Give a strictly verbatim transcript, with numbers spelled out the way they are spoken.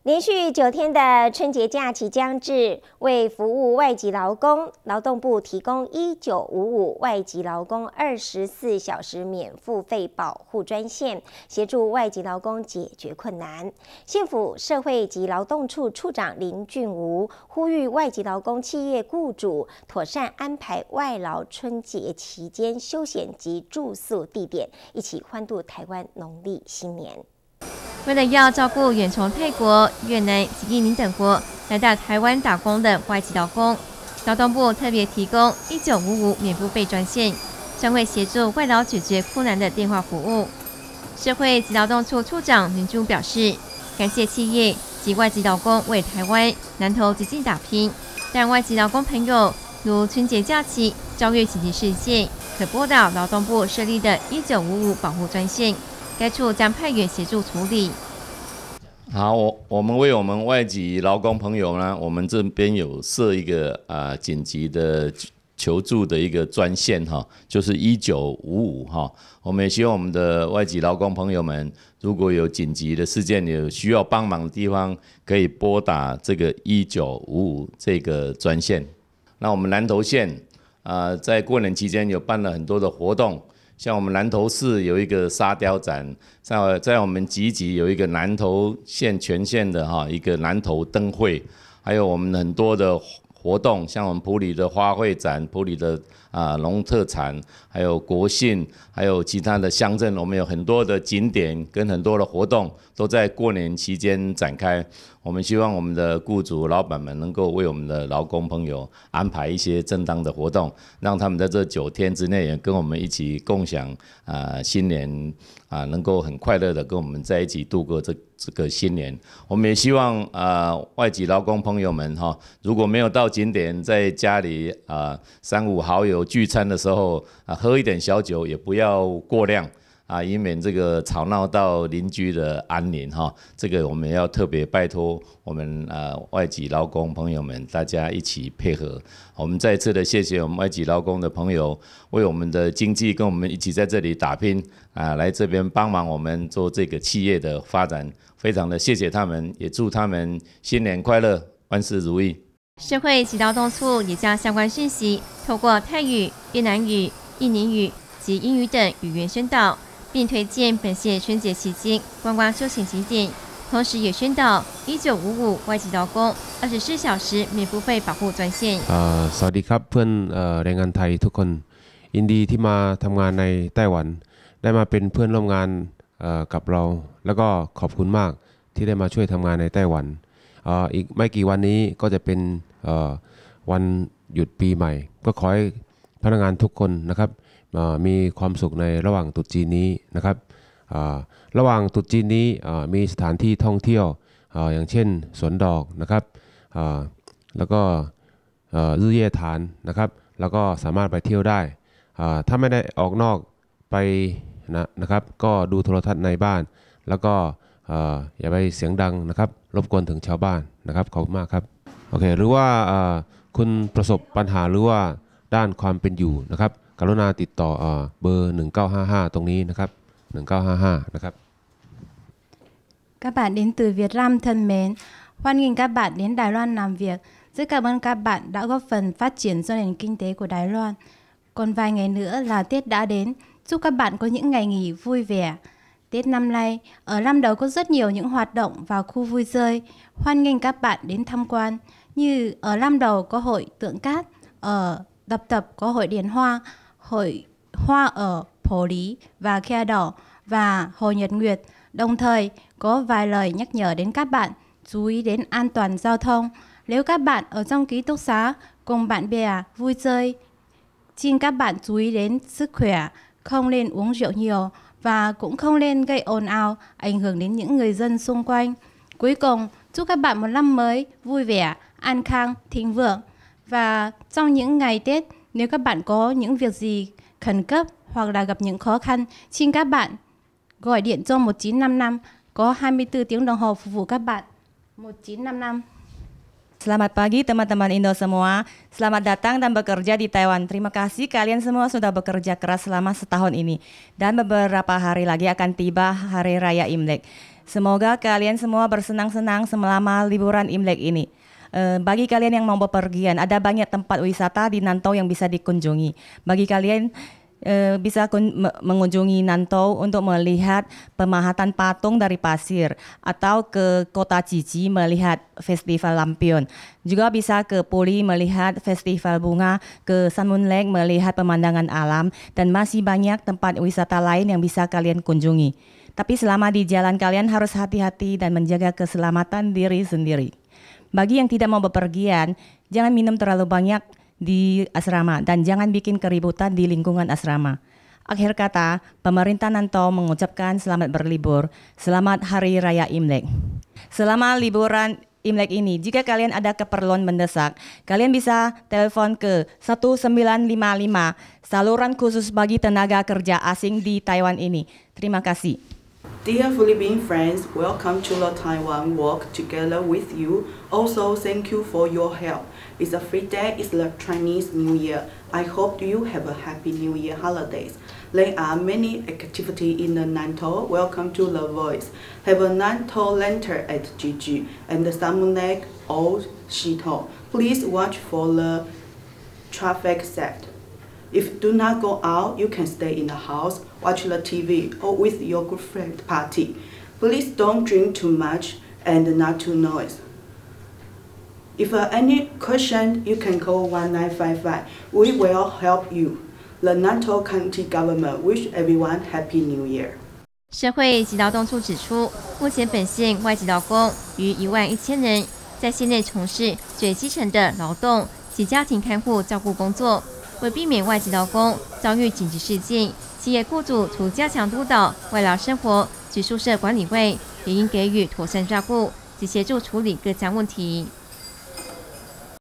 连续九天的春节假期将至，为服务外籍劳工，劳动部提供一九五五外籍劳工二十四小时免付费保护专线，协助外籍劳工解决困难。县府社会及劳动处处长林俊吾呼吁外籍劳工企业雇主妥善安排外劳春节期间休闲及住宿地点，一起欢度台湾农历新年。 为了要照顾远从泰国、越南及印尼等国来到台湾打工的外籍劳工，劳动部特别提供一九五五免付费专线，将会协助外劳解决困难的电话服务。社会及劳动处处长林珠表示，感谢企业及外籍劳工为台湾南投极尽打拼，但外籍劳工朋友如春节假期遭遇紧急事件，可拨打劳动部设立的一九五五保护专线。 该处将派员协助处理。 好，我我们为我们外籍劳工朋友呢，我们这边有设一个啊紧急的求助的一个专线哈，就是一九五五哈。我们也希望我们的外籍劳工朋友们，如果有紧急的事件，有需要帮忙的地方，可以拨打这个一九五五这个专线。那我们南投县啊、呃，在过年期间有办了很多的活动。 像我们南投市有一个沙雕展，在在我们集集有一个南投县全县的哈一个南投灯会，还有我们很多的活动，像我们埔里的花卉展、埔里的啊农特产，还有国庆，还有其他的乡镇，我们有很多的景点跟很多的活动都在过年期间展开。我们希望我们的雇主、老板们能够为我们的劳工朋友安排一些正当的活动，让他们在这九天之内也跟我们一起共享啊、呃、新年啊，能够很快乐的跟我们在一起度过这这个新年。我们也希望啊、呃、外籍劳工朋友们哈，如果没有到景点，在家里啊、呃、三五好友聚餐的时候啊，喝一点小酒也不要过量。 啊，以免这个吵闹到邻居的安宁哈，这个我们要特别拜托我们呃外籍劳工朋友们，大家一起配合。我们再次的谢谢我们外籍劳工的朋友，为我们的经济跟我们一起在这里打拼啊，来这边帮忙我们做这个企业的发展，非常的谢谢他们，也祝他们新年快乐，万事如意。 社会及劳动处也将相关讯息透过泰语、越南语、印尼语及英语等语言宣导。 并推荐本县春节期间观光休闲景点，同时也宣导一九五五外籍劳工二十四小时免付费保护专线。 เอ่อสวัสดีครับเพื่อนเอ่อแรงงานไทยทุกคนยินดีที่มาทำงานในไต้หวันได้มาเป็นเพื่อนร่วมงานเอ่อกับเราแล้วก็ขอบคุณมากที่ได้มาช่วยทำงานในไต้หวันเอ่ออีกไม่กี่วันนี้ก็จะเป็นเอ่อวันหยุดปีใหม่ก็ขอให้พนักงานทุกคนนะครับ มีความสุขในระหว่างตรุษจีนนี้นะครับระหว่างตรุษจีนนี้มีสถานที่ท่องเที่ยวอย่างเช่นสวนดอกนะครับแล้วก็รื่อเย่ฐานนะครับแล้วก็สามารถไปเที่ยวได้ถ้าไม่ได้ออกนอกไปนะนะครับก็ดูโทรทัศน์ในบ้านแล้วก็อย่าไปเสียงดังนะครับรบกวนถึงชาวบ้านนะครับขอบคุณมากครับโอเคหรือว่าคุณประสบปัญหาหรือว่าด้านความเป็นอยู่นะครับ กรุณาติดต่อเบอร์หนึ่งเก้าห้าห้าตรงนี้นะครับหนึ่งเก้าห้าห้านะครับ Các bạn đến từ Việt Nam thân mến, hoan nghênh các bạn đến Đài Loan làm việc. Rất cảm ơn các bạn đã góp phần phát triển cho nền kinh tế của Đài Loan. Còn vài ngày nữa là Tết đã đến, chúc các bạn có những ngày nghỉ vui vẻ. Tết năm nay, ở Lâm Đồng có rất nhiều những hoạt động vào khu vui chơi. Hoan nghênh các bạn đến tham quan. Như ở Lâm Đồng có hội tượng cát, ở Tập Tập có hội điền hoa, hội hoa ở Phổ Lý và Khe Đỏ và Hồ Nhật Nguyệt. Đồng thời có vài lời nhắc nhở đến các bạn chú ý đến an toàn giao thông. Nếu các bạn ở trong ký túc xá cùng bạn bè vui chơi, xin các bạn chú ý đến sức khỏe, không nên uống rượu nhiều và cũng không nên gây ồn ào, ảnh hưởng đến những người dân xung quanh. Cuối cùng, chúc các bạn một năm mới vui vẻ, an khang, thịnh vượng. Và trong những ngày Tết, nếu các bạn có những việc gì khẩn cấp hoặc là gặp những khó khăn, xin các bạn gọi điện cho một chín năm năm, có hai mươi tư tiếng đồng hồ phục vụ các bạn. một chín năm năm. Selamat pagi teman-teman Indo semua. Selamat datang dan bekerja di Taiwan. Terima kasih kalian semua sudah bekerja keras selama setahun ini. Dan beberapa hari lagi akan tiba Hari Raya Imlek. Semoga kalian semua bersenang-senang selama liburan Imlek ini. Uh, bagi kalian yang mau bepergian, ada banyak tempat wisata di Nantau yang bisa dikunjungi. Bagi kalian uh, bisa kun- mengunjungi Nantau untuk melihat pemahatan patung dari pasir, atau ke kota Cici melihat festival lampion. Juga bisa ke Puli melihat festival bunga, ke Sun Lake melihat pemandangan alam, dan masih banyak tempat wisata lain yang bisa kalian kunjungi. Tapi selama di jalan kalian harus hati-hati dan menjaga keselamatan diri sendiri. Bagi yang tidak mau bepergian, jangan minum terlalu banyak di asrama dan jangan bikin keributan di lingkungan asrama. Akhir kata, pemerintah Nantau mengucapkan selamat berlibur, selamat Hari Raya Imlek. Selama liburan Imlek ini, jika kalian ada keperluan mendesak, kalian bisa telepon ke satu sembilan lima lima, saluran khusus bagi tenaga kerja asing di Taiwan ini. Terima kasih. Dear Philippine friends, welcome to the Taiwan Walk together with you. Also, thank you for your help. It's a free day, it's the Chinese New Year. I hope you have a happy New Year holidays. There are many activities in the Nantau. Welcome to The Voice. Have a Nantau lantern at Jiji and the Sun Lake or Shito. Please watch for the traffic set. If do not go out, you can stay in the house, watch the T V, or with your good friend party. Please don't drink too much and not too noise. If uh, any question, you can call one nine five five. We will help you. The Nantau County government wish everyone Happy New Year. 社会及劳动处指出，目前本县外籍劳工逾一万一千人，在县内从事最基层的劳动及家庭看护照顾工作。为避免外籍劳工遭遇紧急事件，企业雇主除加强督导外劳生活及宿舍管理外，也应给予妥善照顾及协助处理各项问题。